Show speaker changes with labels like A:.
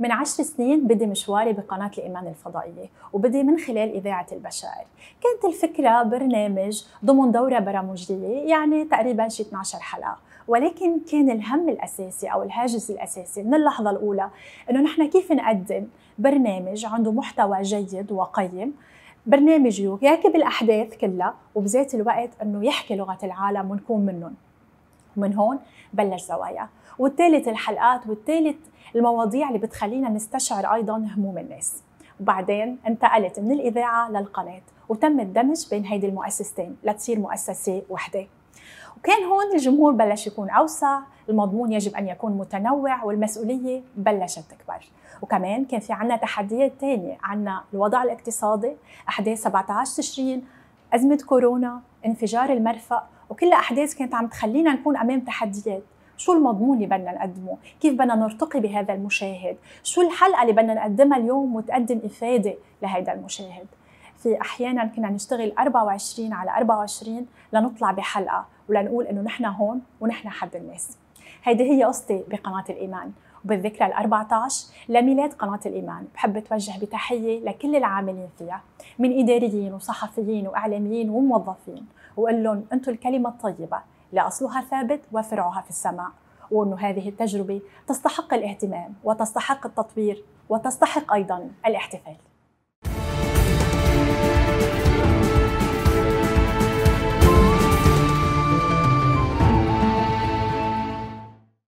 A: من 10 سنين بدي مشواري بقناة الإيمان الفضائية، وبدي من خلال إذاعة البشائر. كانت الفكرة برنامج ضمن دورة برامجية، يعني تقريباً شي 12 حلقة، ولكن كان الهم الأساسي أو الهاجس الأساسي من اللحظة الأولى إنه نحن كيف نقدم برنامج عنده محتوى جيد وقيم، برنامج يواكب الأحداث كلها وبذات الوقت إنه يحكي لغة العالم ونكون منهم. ومن هون بلش زوايا، والثالث الحلقات، والثالث المواضيع اللي بتخلينا نستشعر أيضاً هموم الناس. وبعدين انتقلت من الإذاعة للقناة، وتم الدمج بين هيدي المؤسستين لتصير مؤسسة وحدة. وكان هون الجمهور بلش يكون أوسع، المضمون يجب أن يكون متنوع، والمسؤولية بلشت تكبر. وكمان كان في عنا تحديات تانية، عنا الوضع الاقتصادي، أحداث 17 تشرين، أزمة كورونا، انفجار المرفأ، وكلها أحداث كانت عم تخلينا نكون أمام تحديات. شو المضمون اللي بدنا نقدمه؟ كيف بدنا نرتقي بهذا المشاهد؟ شو الحلقة اللي بدنا نقدمها اليوم وتقدم إفادة لهذا المشاهد؟ في أحياناً كنا نشتغل 24 على 24 لنطلع بحلقة ولنقول إنه نحن هون ونحن حد الناس. هيدي هي قصتي بقناة الإيمان، وبالذكرى ال14 لميلاد قناة الإيمان بحب أتوجه بتحية لكل العاملين فيها من إداريين وصحفيين وإعلاميين وموظفين، وقول لهم أنتم الكلمة الطيبة لا أصلها ثابت وفرعها في السماء، وأنه هذه التجربة تستحق الاهتمام وتستحق التطوير وتستحق أيضاً الاحتفال.